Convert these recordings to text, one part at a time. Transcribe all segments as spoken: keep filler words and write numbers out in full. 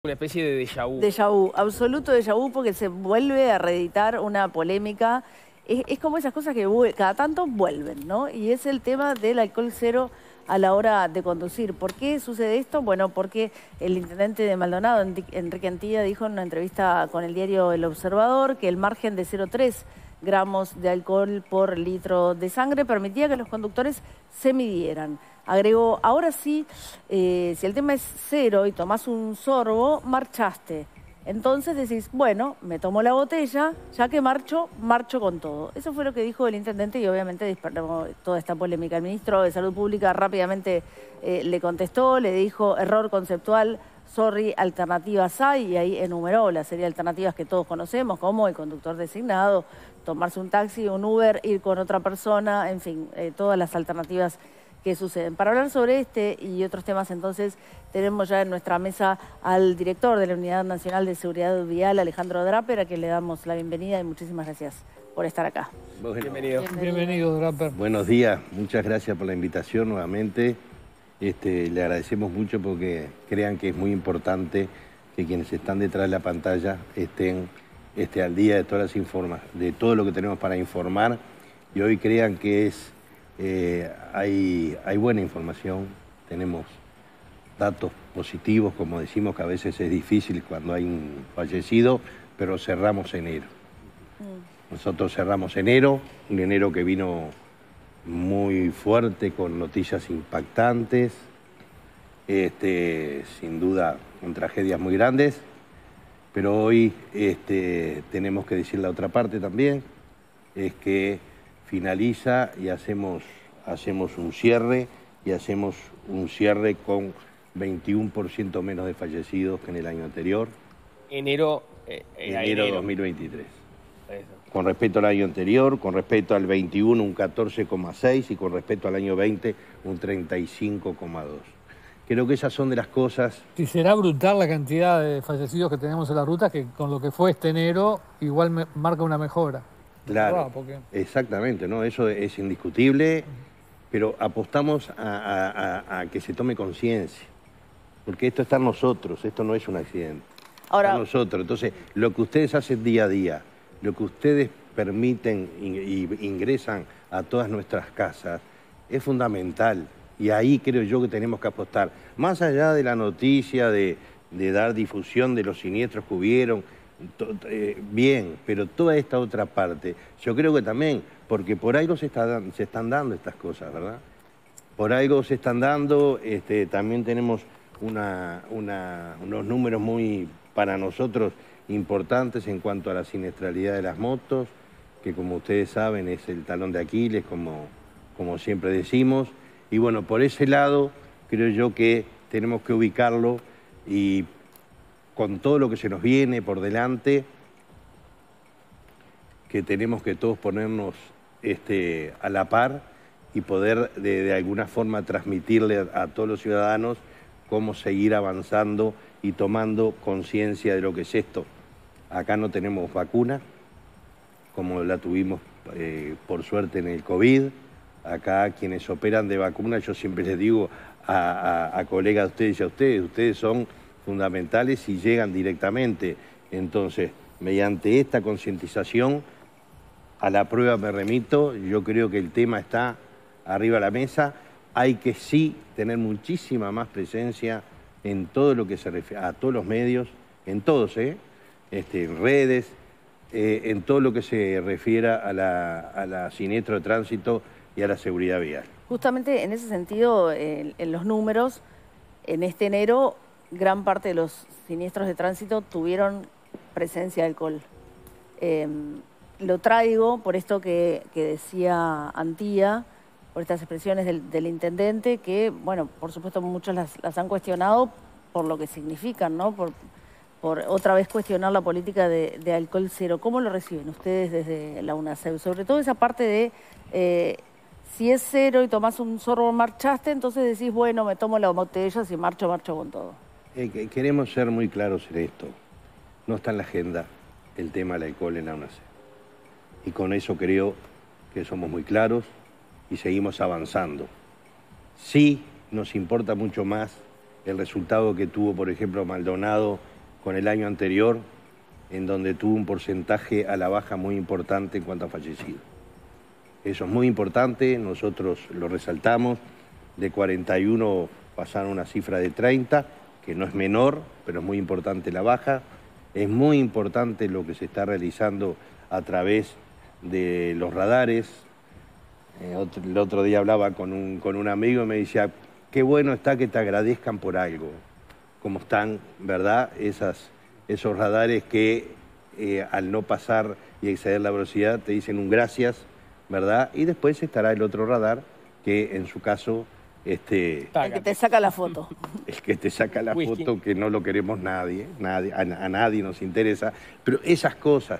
Una especie de déjà vu. Déjà vu, absoluto déjà vu, porque se vuelve a reeditar una polémica. Es, es como esas cosas que cada tanto vuelven, ¿no? Y es el tema del alcohol cero a la hora de conducir. ¿Por qué sucede esto? Bueno, porque el intendente de Maldonado, Enrique Antía, dijo en una entrevista con el diario El Observador que el margen de cero coma tres gramos de alcohol por litro de sangre permitía que los conductores se midieran. Agregó, ahora sí, eh, si el tema es cero y tomás un sorbo, marchaste. Entonces decís, bueno, me tomo la botella, ya que marcho, marcho con todo. Eso fue lo que dijo el intendente y obviamente disparó toda esta polémica. El ministro de Salud Pública rápidamente eh, le contestó, le dijo, error conceptual, sorry, alternativas hay, y ahí enumeró la serie de alternativas que todos conocemos, como el conductor designado, tomarse un taxi, un Uber, ir con otra persona, en fin, eh, todas las alternativas que suceden. Para hablar sobre este y otros temas, entonces, tenemos ya en nuestra mesa al director de la Unidad Nacional de Seguridad Vial, Alejandro Draper, a quien le damos la bienvenida y muchísimas gracias por estar acá. Bueno, Bienvenido. Bienvenido. Bienvenido, Draper. Buenos días, muchas gracias por la invitación nuevamente. Este, le agradecemos mucho porque crean que es muy importante que quienes están detrás de la pantalla estén este, al día de todas las informa de todo lo que tenemos para informar, y hoy crean que es eh, hay, hay buena información, tenemos datos positivos, como decimos que a veces es difícil cuando hay un fallecido, pero cerramos enero. Mm. Nosotros cerramos enero, un enero que vino muy fuerte, con noticias impactantes, este, sin duda con tragedias muy grandes, pero hoy este, tenemos que decir la otra parte también, es que finaliza y hacemos, hacemos un cierre, y hacemos un cierre con veintiuno por ciento menos de fallecidos que en el año anterior. Enero, eh, enero de dos mil veintitrés. Eso. Con respecto al año anterior, con respecto al veintiuno un catorce coma seis y con respecto al año veinte un treinta y cinco coma dos. Creo que esas son de las cosas... Si será brutal la cantidad de fallecidos que tenemos en las rutas, que con lo que fue este enero igual me marca una mejora. Claro, ¿Verdad? Porque... exactamente, ¿no? Eso es indiscutible, pero apostamos a, a, a, a que se tome conciencia, porque esto está en nosotros, esto no es un accidente. Ahora... Está en nosotros, entonces lo que ustedes hacen día a día, lo que ustedes permiten y ingresan a todas nuestras casas, es fundamental. Y ahí creo yo que tenemos que apostar. Más allá de la noticia, de, de dar difusión de los siniestros que hubieron, to, eh, bien, pero toda esta otra parte, yo creo que también, porque por algo se, está, se están dando estas cosas, ¿verdad? Por algo se están dando, este, también tenemos una, una, unos números muy, para nosotros, importantes en cuanto a la siniestralidad de las motos, que como ustedes saben es el talón de Aquiles, como, como siempre decimos. Y bueno, por ese lado creo yo que tenemos que ubicarlo, y con todo lo que se nos viene por delante, que tenemos que todos ponernos este, a la par y poder de, de alguna forma transmitirle a, a todos los ciudadanos cómo seguir avanzando y tomando conciencia de lo que es esto. Acá no tenemos vacuna, como la tuvimos eh, por suerte en el COVID. Acá quienes operan de vacuna, yo siempre les digo a, a, a colegas de ustedes y a ustedes, ustedes son fundamentales y llegan directamente. Entonces, mediante esta concientización, a la prueba me remito, yo creo que el tema está arriba de la mesa. Hay que sí tener muchísima más presencia en todo lo que se refiere a todos los medios, en todos, ¿eh? Este, en redes, eh, en todo lo que se refiera a la, a la siniestro de tránsito y a la seguridad vial. Justamente en ese sentido, en, en los números, en este enero, gran parte de los siniestros de tránsito tuvieron presencia de alcohol. Eh, lo traigo por esto que, que decía Antía, por estas expresiones del, del intendente, que, bueno, por supuesto muchos las, las han cuestionado por lo que significan, ¿no? Por, por otra vez cuestionar la política de, de alcohol cero. ¿Cómo lo reciben ustedes desde la UNACEU? Sobre todo esa parte de... Eh, si es cero y tomás un sorbo, marchaste, entonces decís, bueno, me tomo la botella, si marcho, marcho con todo. Eh, queremos ser muy claros en esto. No está en la agenda el tema del alcohol en la UNACEU. Y con eso creo que somos muy claros y seguimos avanzando. Sí nos importa mucho más el resultado que tuvo, por ejemplo, Maldonado con el año anterior, en donde tuvo un porcentaje a la baja muy importante en cuanto a fallecidos. Eso es muy importante, nosotros lo resaltamos, de cuarenta y uno pasaron una cifra de treinta, que no es menor, pero es muy importante la baja. Es muy importante lo que se está realizando a través de los radares. Eh, otro, el otro día hablaba con un, con un amigo y me decía, qué bueno está que te agradezcan por algo, como están, ¿verdad? Esas, esos radares que eh, al no pasar y exceder la velocidad te dicen un gracias, ¿verdad? Y después estará el otro radar que en su caso... Este, el que te saca la foto. El que te saca la Whisky. foto, que no lo queremos nadie, nadie a, a nadie nos interesa. Pero esas cosas,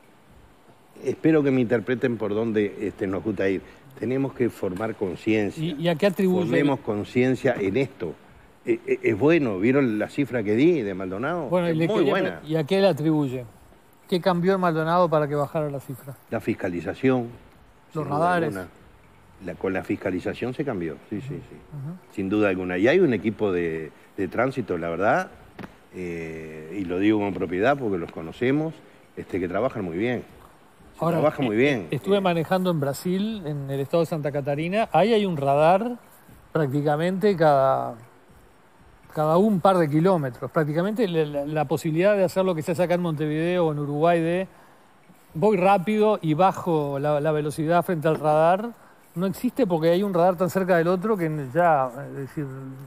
espero que me interpreten por dónde este, nos gusta ir. Tenemos que formar conciencia. ¿Y, ¿Y a qué atribuye? Formemos conciencia en esto. Es, es, es bueno, ¿vieron la cifra que di de Maldonado? Bueno, es le muy buena. ¿Y a qué le atribuye? ¿Qué cambió en Maldonado para que bajara la cifra? La fiscalización. Los radares. La, con la fiscalización se cambió, sí, sí, sí, uh-huh. Sin duda alguna. Y hay un equipo de, de tránsito, la verdad, eh, y lo digo con propiedad porque los conocemos, este, que trabajan muy bien. Se Ahora, trabaja muy bien. Estuve eh, manejando en Brasil, en el estado de Santa Catarina. Ahí hay un radar prácticamente cada, cada un par de kilómetros. Prácticamente la, la posibilidad de hacer lo que se hace acá en Montevideo o en Uruguay de voy rápido y bajo la, la velocidad frente al radar, no existe porque hay un radar tan cerca del otro que ya, es decir,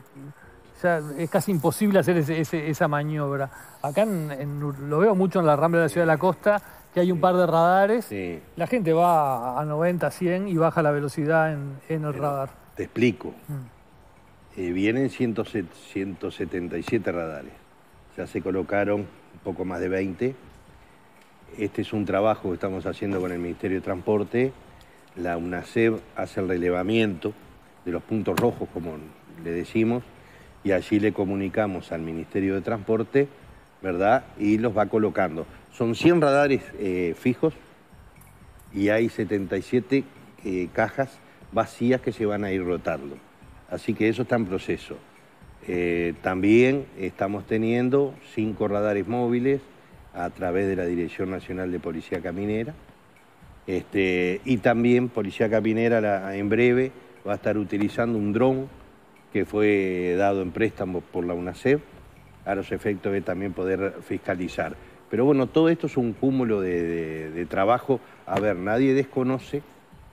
ya es casi imposible hacer ese, ese, esa maniobra. Acá en, en, lo veo mucho en la Rambla de la Ciudad de la Costa, que hay un par de radares, sí. La gente va a noventa, cien y baja la velocidad en, en el Pero radar. Te explico. Mm. Eh, vienen ciento setenta y siete radares. Ya se colocaron un poco más de veinte. Este es un trabajo que estamos haciendo con el Ministerio de Transporte. La UNACEV hace el relevamiento de los puntos rojos, como le decimos, y allí le comunicamos al Ministerio de Transporte, ¿verdad? Y los va colocando. Son cien radares eh, fijos y hay setenta y siete eh, cajas vacías que se van a ir rotando. Así que eso está en proceso. Eh, también estamos teniendo cinco radares móviles a través de la Dirección Nacional de Policía Caminera. Este, y también Policía Caminera la, en breve va a estar utilizando un dron que fue dado en préstamo por la UNACEV a los efectos de también poder fiscalizar. Pero bueno, todo esto es un cúmulo de, de, de trabajo. A ver, nadie desconoce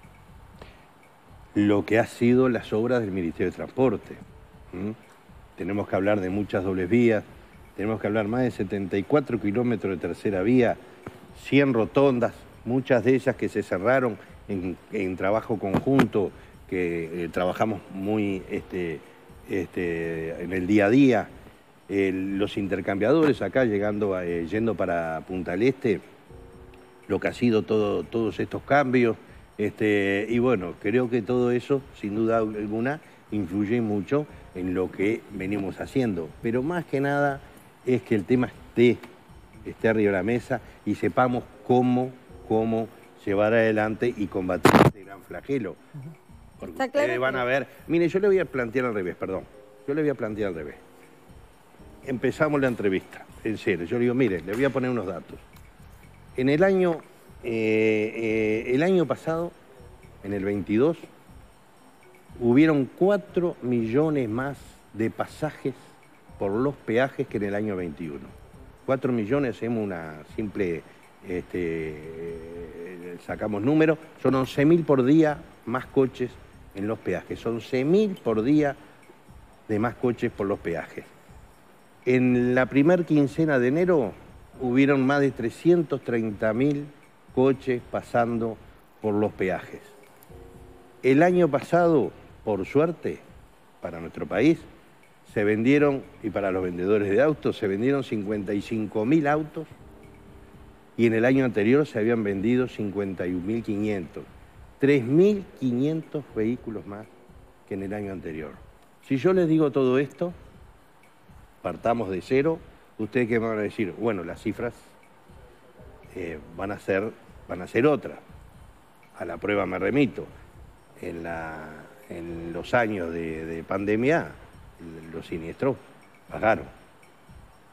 lo que ha sido las obras del Ministerio de Transporte. ¿Mm? Tenemos que hablar de muchas dobles vías, tenemos que hablar más de setenta y cuatro kilómetros de tercera vía, cien rotondas, muchas de ellas que se cerraron en, en trabajo conjunto, que eh, trabajamos muy este, este, en el día a día. Eh, los intercambiadores acá llegando a, eh, yendo para Punta del Este, lo que ha sido todo, todos estos cambios. Este, y bueno, creo que todo eso, sin duda alguna, influye mucho en lo que venimos haciendo. Pero más que nada es que el tema esté, esté arriba de la mesa y sepamos cómo cómo llevar adelante y combatir este gran flagelo. Porque ustedes claro van a ver... Mire, yo le voy a plantear al revés, perdón. Yo le voy a plantear al revés. Empezamos la entrevista, en serio. Yo le digo, mire, le voy a poner unos datos. En el año, eh, eh, el año pasado, en el veintidós, hubieron cuatro millones más de pasajes por los peajes que en el año veintiuno. cuatro millones, hacemos una simple... Este, sacamos números, son once mil por día más coches en los peajes, son once mil por día de más coches por los peajes. En la primer quincena de enero hubieron más de trescientos treinta mil coches pasando por los peajes. El año pasado, por suerte, para nuestro país, se vendieron, y para los vendedores de autos, se vendieron cincuenta y cinco mil autos, y en el año anterior se habían vendido cincuenta y un mil quinientos. tres mil quinientos vehículos más que en el año anterior. Si yo les digo todo esto, partamos de cero, ustedes que me van a decir, bueno, las cifras eh, van a ser, van a ser otras. A la prueba me remito. En, la, en los años de, de pandemia, los siniestros bajaron.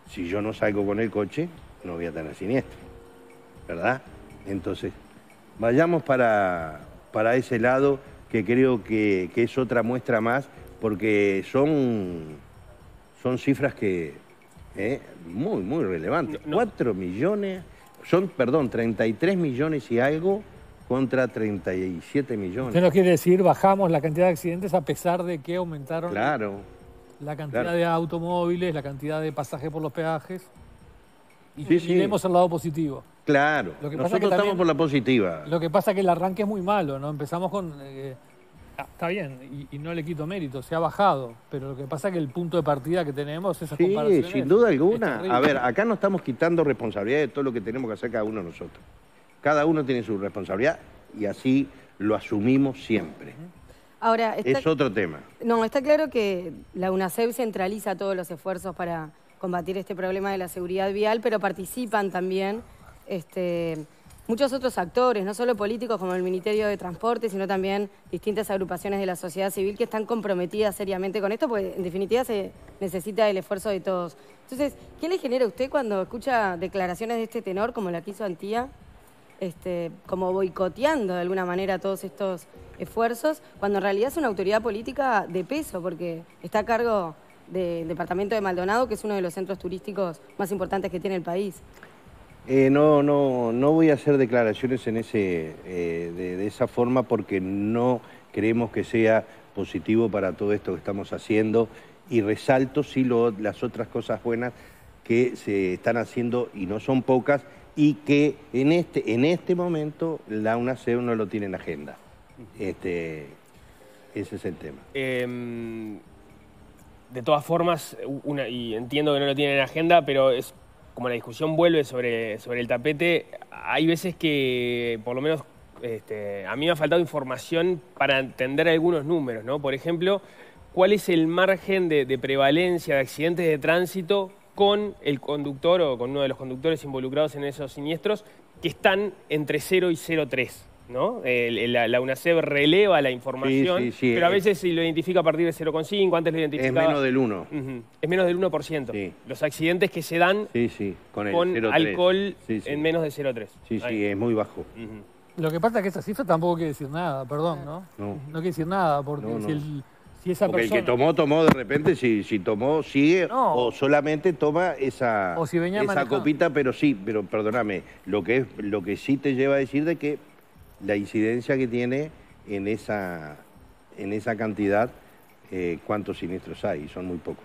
Si yo no salgo con el coche, no voy a tener siniestro, ¿verdad? Entonces, vayamos para, para ese lado, que creo que, que es otra muestra más, porque son, son cifras que, eh, muy, muy relevantes. No, no. Cuatro millones, son, perdón, treinta y tres millones y algo contra treinta y siete millones. Usted no quiere decir, bajamos la cantidad de accidentes a pesar de que aumentaron Claro. la cantidad claro. de automóviles, la cantidad de pasajes por los peajes. Y, Sí, sí. y vemos el lado positivo. Claro, Lo que pasa nosotros que estamos también- por la positiva. Lo que pasa es que el arranque es muy malo, ¿no? Empezamos con... eh, ah, está bien, y, y no le quito mérito, se ha bajado, pero lo que pasa es que el punto de partida que tenemos, esas Sí, comparaciones... sin duda es alguna. terrible. A ver, acá no estamos quitando responsabilidad de todo lo que tenemos que hacer cada uno de nosotros. Cada uno tiene su responsabilidad y así lo asumimos siempre. Ahora, está, Es otro tema. no, está claro que la UNACEV centraliza todos los esfuerzos para combatir este problema de la seguridad vial, pero participan también este, muchos otros actores, no solo políticos como el Ministerio de Transporte, sino también distintas agrupaciones de la sociedad civil que están comprometidas seriamente con esto, porque en definitiva se necesita el esfuerzo de todos. Entonces, ¿qué le genera a usted cuando escucha declaraciones de este tenor, como la que hizo Antía, este, como boicoteando de alguna manera todos estos esfuerzos, cuando en realidad es una autoridad política de peso, porque está a cargo del departamento de Maldonado, que es uno de los centros turísticos más importantes que tiene el país? Eh, no, no, no voy a hacer declaraciones en ese, eh, de, de esa forma porque no creemos que sea positivo para todo esto que estamos haciendo y resalto sí lo, las otras cosas buenas que se están haciendo y no son pocas y que en este, en este momento la UNACEV no lo tiene en agenda. Este, ese es el tema. Eh, de todas formas, una, y entiendo que no lo tienen en agenda, pero es como la discusión vuelve sobre, sobre el tapete, hay veces que, por lo menos, este, a mí me ha faltado información para entender algunos números, ¿no? Por ejemplo, ¿cuál es el margen de, de prevalencia de accidentes de tránsito con el conductor o con uno de los conductores involucrados en esos siniestros que están entre cero y cero coma tres? ¿No? El, el, la, la UNACEV releva la información, sí, sí, sí, pero a es, veces lo identifica a partir de cero coma cinco, antes lo identificaba... Es menos del uno. Uh-huh. Es menos del uno por ciento. Sí. Los accidentes que se dan Sí, sí, con, el con cero coma tres. alcohol Sí, sí. en menos de cero coma tres. Sí, Ahí. sí, es muy bajo. Uh-huh. Lo que pasa es que esa cifra tampoco quiere decir nada, perdón, ¿no? No. No quiere decir nada, porque No, no. si, el, si esa Porque persona... el que tomó, tomó de repente, si, si tomó, sigue, No. o solamente toma esa, O si venía esa manejando. copita, pero sí, pero perdóname, lo que, es, lo que sí te lleva a decir de que la incidencia que tiene en esa, en esa cantidad, eh, cuántos siniestros hay, y son muy pocos.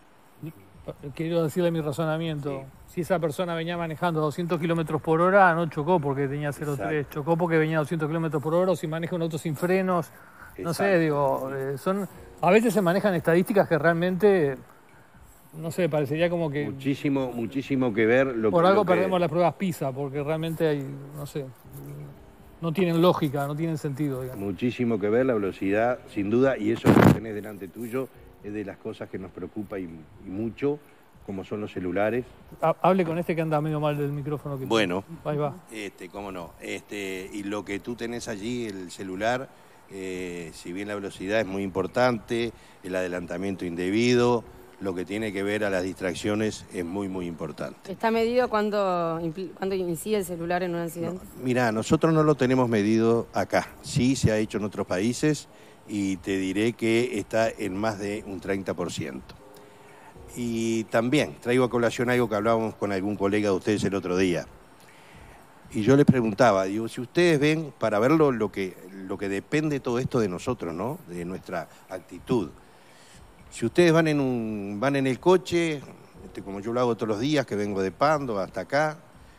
Quiero decirle mi razonamiento. Si esa persona venía manejando a doscientos kilómetros por hora, no chocó porque tenía cero coma tres, Exacto. chocó porque venía a doscientos kilómetros por hora, o si maneja un auto sin frenos. No sé, Exacto. digo, eh, son a veces se manejan estadísticas que realmente, no sé, parecería como que Muchísimo, muchísimo que ver. Lo, por que- algo lo que- perdemos las pruebas PISA, porque realmente hay, no sé, no tienen lógica, no tienen sentido, digamos. Muchísimo que ver, la velocidad, sin duda, y eso que tenés delante tuyo es de las cosas que nos preocupa y, y mucho, como son los celulares. Ha- Hable con este que anda medio mal del micrófono. Que Bueno. Ahí va. Este, cómo no. Este, y lo que tú tenés allí, el celular, eh, si bien la velocidad es muy importante, el adelantamiento indebido, lo que tiene que ver a las distracciones es muy, muy importante. ¿Está medido cuándo, impl- cuándo incide el celular en un accidente? Mirá, nosotros no lo tenemos medido acá. Sí se ha hecho en otros países y te diré que está en más de un treinta por ciento. Y también traigo a colación algo que hablábamos con algún colega de ustedes el otro día. Y yo les preguntaba, digo, si ustedes ven, para verlo lo que, lo que depende todo esto de nosotros, ¿no? De nuestra actitud. Si ustedes van en, un, van en el coche, este, como yo lo hago todos los días, que vengo de Pando hasta acá,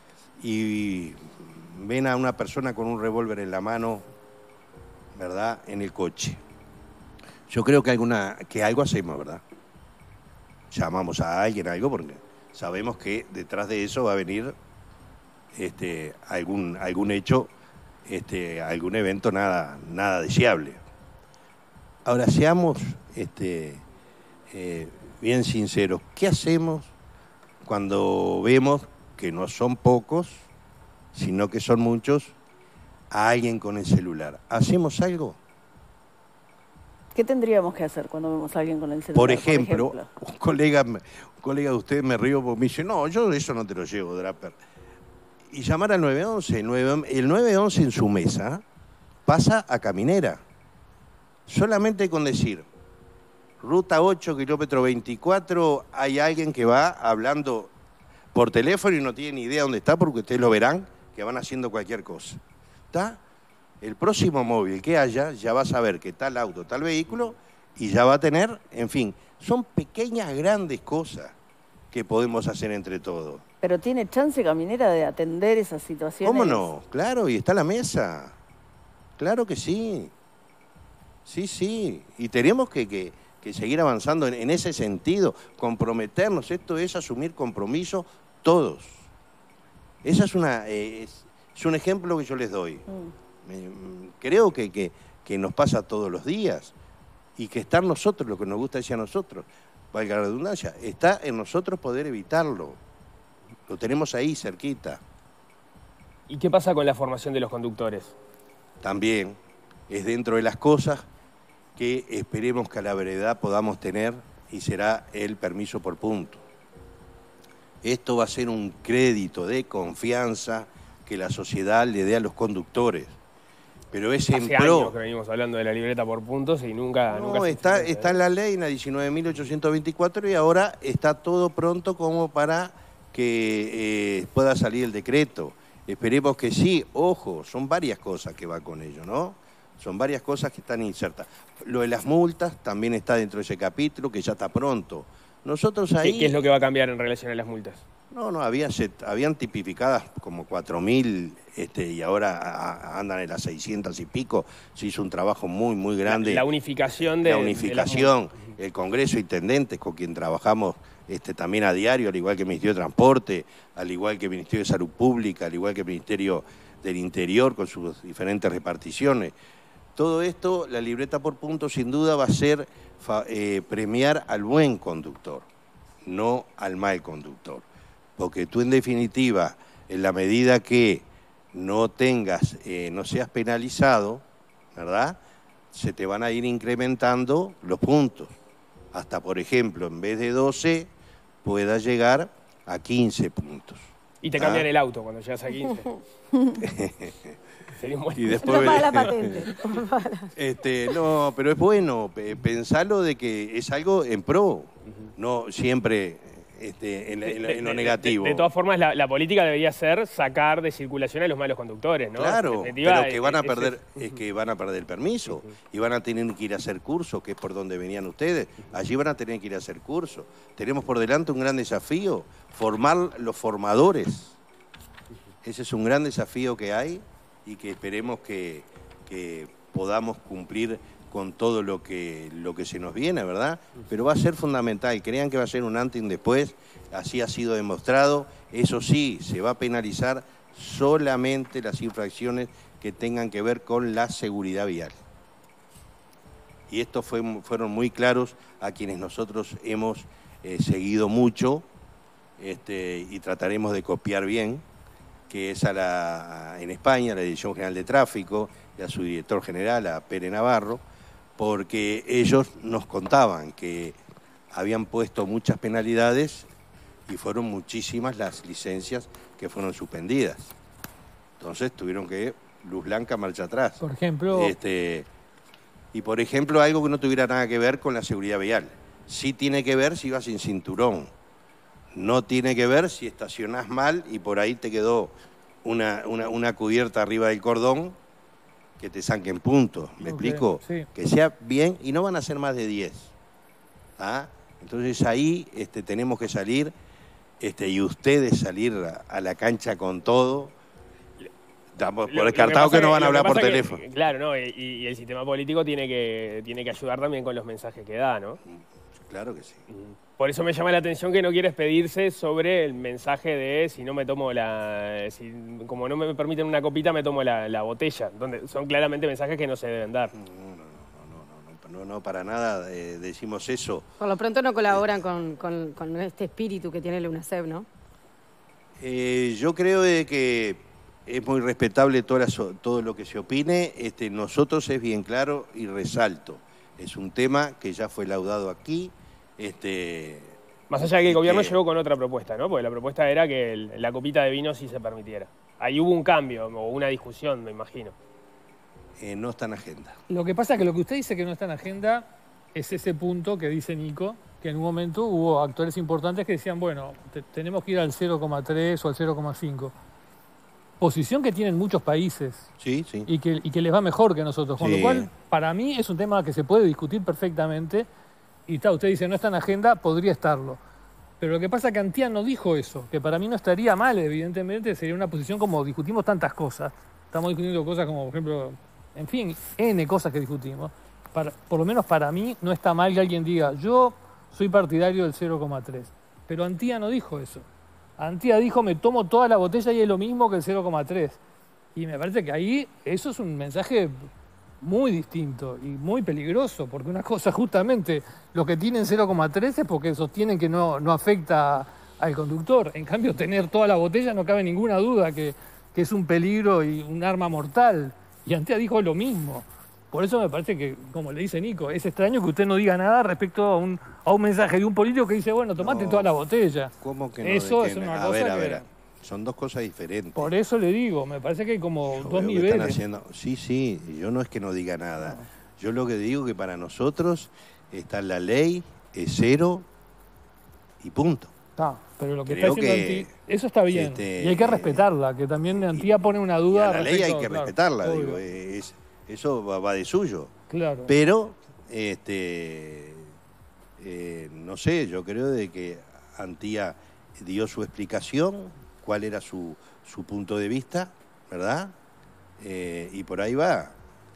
y ven a una persona con un revólver en la mano, ¿verdad?, en el coche. Yo creo que, alguna, que algo hacemos, ¿verdad? Llamamos a alguien, algo, porque sabemos que detrás de eso va a venir este, algún, algún hecho, este, algún evento nada, nada deseable. Ahora, seamos este, eh, bien sinceros, ¿qué hacemos cuando vemos que no son pocos, sino que son muchos, a alguien con el celular? ¿Hacemos algo? ¿Qué tendríamos que hacer cuando vemos a alguien con el celular? Por ejemplo, por ejemplo? Un, colega, un colega de ustedes me río porque me dice, no, yo eso no te lo llevo, Draper. Y llamar al nueve once. El nueve once en su mesa pasa a Caminera. Solamente con decir, ruta ocho, kilómetro veinticuatro, hay alguien que va hablando por teléfono y no tiene ni idea dónde está, porque ustedes lo verán, que van haciendo cualquier cosa. ¿Está? El próximo móvil que haya ya va a saber que tal auto, tal vehículo, y ya va a tener, en fin, son pequeñas, grandes cosas que podemos hacer entre todos. Pero tiene chance Caminera de atender esas situaciones. ¿Cómo no? Claro, y está la mesa. Claro que sí. Sí, sí. Y tenemos que, que, que seguir avanzando en, en ese sentido, comprometernos. Esto es asumir compromiso todos. Esa es una eh, es, es un ejemplo que yo les doy. Mm. Creo que, que, que nos pasa todos los días y que está en nosotros, lo que nos gusta decir a nosotros, valga la redundancia, está en nosotros poder evitarlo. Lo tenemos ahí cerquita. ¿Y qué pasa con la formación de los conductores? También es dentro de las cosas que esperemos que a la veredad podamos tener y será el permiso por punto. Esto va a ser un crédito de confianza que la sociedad le dé a los conductores. Pero es en Hace pro. años que venimos hablando de la libreta por puntos y nunca... No, nunca está, se está en la ley, en la diecinueve mil ochocientos veinticuatro, y ahora está todo pronto como para que eh, pueda salir el decreto. Esperemos que sí. Ojo, son varias cosas que van con ello, ¿no? Son varias cosas que están insertas. Lo de las multas también está dentro de ese capítulo, que ya está pronto. Nosotros ahí... ¿Qué, qué es lo que va a cambiar en relación a las multas? No, no, había, habían tipificadas como cuatro mil este, y ahora a, a andan en las seiscientas y pico. Se hizo un trabajo muy, muy grande. La, la unificación de... La unificación, de el Congreso de Intendentes, con quien trabajamos este, también a diario, al igual que el Ministerio de Transporte, al igual que el Ministerio de Salud Pública, al igual que el Ministerio del Interior, con sus diferentes reparticiones. Todo esto, la libreta por puntos, sin duda va a ser eh, premiar al buen conductor, no al mal conductor. Porque tú, en definitiva, en la medida que no tengas, eh, no seas penalizado, ¿verdad?, se te van a ir incrementando los puntos. Hasta, por ejemplo, en vez de doce, pueda llegar a quince puntos. Y te cambian ¿Ah? el auto cuando llegas a quince. Sería un buen... Y después... No paga la patente. este, no, pero es bueno pensarlo de que es algo en pro, no siempre... Este, en, en, en lo negativo. De, de, de todas formas, la, la política debería ser sacar de circulación a los malos conductores, ¿no? Claro, pero que van a perder, es que van a perder el permiso y van a tener que ir a hacer cursos, que es por donde venían ustedes. Allí van a tener que ir a hacer cursos. Tenemos por delante un gran desafío, formar los formadores. Ese es un gran desafío que hay y que esperemos que, que podamos cumplir con todo lo que, lo que se nos viene, ¿verdad? Pero va a ser fundamental, crean que va a ser un antes y un después, así ha sido demostrado. Eso sí, se va a penalizar solamente las infracciones que tengan que ver con la seguridad vial. Y estos fue, fueron muy claros a quienes nosotros hemos eh, seguido mucho este, y trataremos de copiar bien, que es a la, en España, la Dirección General de Tráfico, y a su director general, a Pere Navarro, porque ellos nos contaban que habían puesto muchas penalidades y fueron muchísimas las licencias que fueron suspendidas. Entonces tuvieron que, luz blanca, marcha atrás. Por ejemplo... Este, y por ejemplo, algo que no tuviera nada que ver con la seguridad vial. Sí tiene que ver si vas sin cinturón. No tiene que ver si estacionás mal y por ahí te quedó una, una, una cubierta arriba del cordón, que te saquen puntos, ¿me okay, explico? Sí. Que sea bien, y no van a ser más de diez. ¿Ah? Entonces ahí este, tenemos que salir, este, y ustedes salir a, a la cancha con todo. Damos por descartado que, que no van a hablar por teléfono. Que, claro, ¿no? Y, y el sistema político tiene que, tiene que ayudar también con los mensajes que da, ¿no? Claro que sí. Por eso me llama la atención que no quieres pedirse sobre el mensaje de si no me tomo la... Si, como no me permiten una copita, me tomo la, la botella. Donde son claramente mensajes que no se deben dar. No, no, no, no, no, no, no para nada eh, decimos eso. Por lo pronto no colaboran eh, con, con, con este espíritu que tiene la UNACEP, ¿no? Eh, yo creo de que es muy respetable toda la, todo lo que se opine. Este, nosotros es bien claro y resalto. Es un tema que ya fue laudado aquí. Este, Más allá de que el gobierno que, llegó con otra propuesta, ¿no? Porque la propuesta era que el, la copita de vino sí se permitiera. Ahí hubo un cambio o una discusión, me imagino. Eh, no está en agenda. Lo que pasa es que lo que usted dice que no está en agenda es ese punto que dice Nico, que en un momento hubo actores importantes que decían, bueno, te, tenemos que ir al cero coma tres o al cero coma cinco. Posición que tienen muchos países. Sí, sí. Y que, y que les va mejor que nosotros. Con sí. lo cual, para mí es un tema que se puede discutir perfectamente. Y está, usted dice, no está en agenda, podría estarlo. Pero lo que pasa es que Antía no dijo eso, que para mí no estaría mal, evidentemente, sería una posición como discutimos tantas cosas. Estamos discutiendo cosas como, por ejemplo, en fin, N cosas que discutimos. Para, por lo menos para mí no está mal que alguien diga, yo soy partidario del cero coma tres. Pero Antía no dijo eso. Antía dijo, me tomo toda la botella y es lo mismo que el cero coma tres. Y me parece que ahí eso es un mensaje muy distinto y muy peligroso, porque una cosa justamente, los que tienen cero coma tres es porque sostienen que no, no afecta al conductor. En cambio, tener toda la botella no cabe ninguna duda que, que es un peligro y un arma mortal. Y Antía dijo lo mismo. Por eso me parece que, como le dice Nico, es extraño que usted no diga nada respecto a un, a un mensaje de un político que dice, bueno, tomate no, toda la botella. ¿Cómo que no? Eso que es una a cosa ver, a que... ver, son dos cosas diferentes. Por eso le digo, me parece que hay como Yo dos veo que niveles. están haciendo... Sí, sí, yo no es que no diga nada. No. Yo lo que digo es que para nosotros está la ley, es cero y punto. Ah, pero lo que Creo está haciendo que, Antía, eso está bien, este, y hay que respetarla, que también Antía pone una duda. Y a la ley hay que claro, respetarla, obvio. digo, es, eso va, va de suyo. Claro. Pero, este, eh, no sé, yo creo de que Antía dio su explicación, cuál era su, su punto de vista, ¿verdad? Eh, y por ahí va.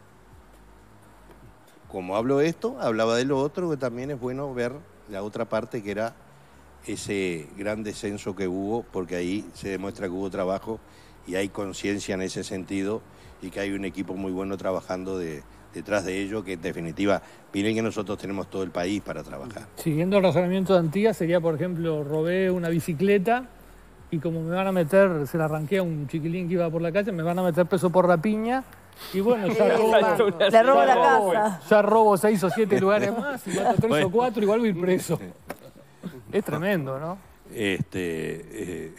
Como hablo esto, hablaba de lo otro, que también es bueno ver la otra parte, que era ese gran descenso que hubo, porque ahí se demuestra que hubo trabajo y hay conciencia en ese sentido y que hay un equipo muy bueno trabajando de, detrás de ello, que en definitiva, miren que nosotros tenemos todo el país para trabajar. Siguiendo el razonamiento de Antía, sería, por ejemplo, robé una bicicleta y como me van a meter, se la arranqué a un chiquilín que iba por la calle, me van a meter preso por rapiña. Y bueno, ya robo, le robo la casa. Ya robo seis o siete lugares más, y mato tres bueno. o cuatro, igual voy a ir preso. Es tremendo, ¿no? Este, eh,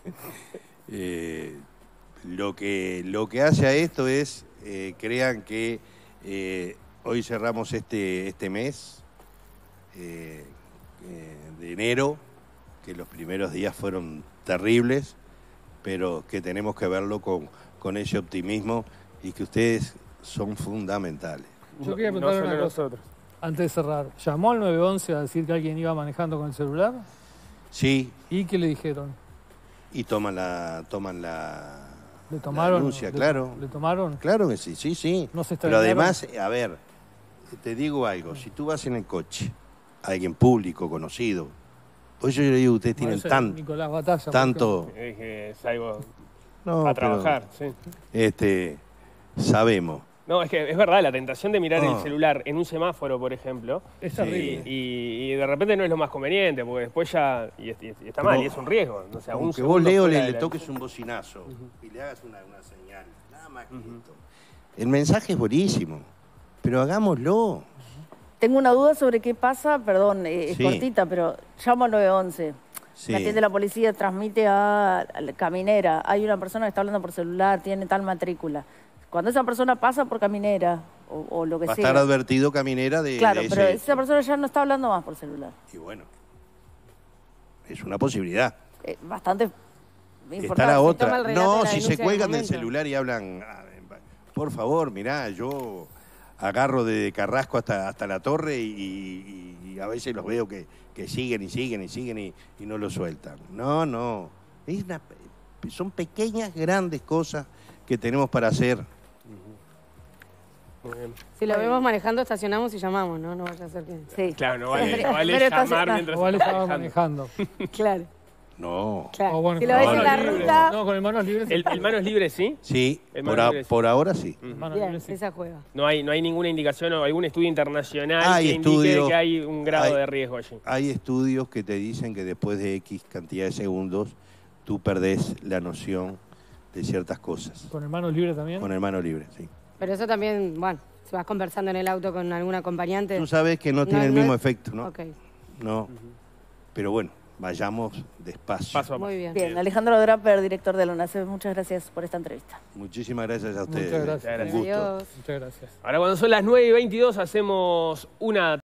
eh, lo, que, lo que hace a esto es, eh, crean que eh, hoy cerramos este, este mes eh, eh, de enero, que los primeros días fueron terribles, pero que tenemos que verlo con, con ese optimismo y que ustedes son fundamentales. Yo quería preguntar no una cosa, nosotros. Antes de cerrar. ¿Llamó al nueve once a decir que alguien iba manejando con el celular? Sí. ¿Y qué le dijeron? Y toman la, toman la, ¿Le tomaron, la denuncia, le, claro. ¿Le tomaron? Claro que sí, sí, sí. ¿No se Pero además, a ver, te digo algo, si tú vas en el coche, alguien público, conocido, pues yo le digo, ustedes tienen no, tan, Nicolás Batalla, tanto... Es que es algo no, a trabajar, pero, sí. Este, sabemos. No, es que es verdad, la tentación de mirar oh. el celular en un semáforo, por ejemplo, es terrible. Y, y, y de repente no es lo más conveniente, porque después ya y, y, y está pero, mal, y es un riesgo. O sea, aunque un vos, Leo, le, la... le toques un bocinazo uh-huh. y le hagas una, una señal, nada más que uh-huh. esto. El mensaje es buenísimo, pero hagámoslo. Tengo una duda sobre qué pasa, perdón, eh, es sí. cortita, pero llamo al nueve once. Sí. Me atiende la policía, transmite a, a la Caminera. Hay una persona que está hablando por celular, tiene tal matrícula. Cuando esa persona pasa por Caminera o, o lo que Va sea... Va a estar advertido Caminera de Claro, de pero ese... esa persona ya no está hablando más por celular. Y bueno, es una posibilidad. Eh, bastante importante. Está la otra. No, la si se cuelgan del del celular y hablan... Por favor, mirá, yo agarro de Carrasco hasta, hasta la torre y, y, y a veces los veo que, que siguen y siguen y siguen y, y no lo sueltan. No, no. Es una, son pequeñas, grandes cosas que tenemos para hacer. Si lo vemos manejando, estacionamos y llamamos, ¿no? No vaya a ser que... Sí. Claro, no vale, no vale llamar mientras no vale estar manejando. Claro. No. Claro. Oh, bueno, si lo ves en la libre. ruta... No, con el manos libres. ¿El, el manos libres sí? Sí, el por, a, libre, sí. por ahora sí. Uh-huh. Bien, libres, sí. esa juega. No hay, no hay ninguna indicación o algún estudio internacional hay que estudios, indique que hay un grado hay, de riesgo allí. Hay estudios que te dicen que después de X cantidad de segundos tú perdés la noción de ciertas cosas. ¿Con el manos libres también? Con el mano libre, sí. Pero eso también, bueno, Si vas conversando en el auto con algún acompañante... Tú sabes que no, no tiene el mismo es... efecto, ¿no? Ok. No, uh-huh. Pero bueno, vayamos despacio. Paso a paso. Muy bien. Bien, Alejandro Draper, director de la UNACEF, muchas gracias por esta entrevista. Muchísimas gracias a ustedes. Muchas gracias. Un gusto. Adiós. Muchas gracias. Ahora cuando son las nueve y veintidós hacemos una...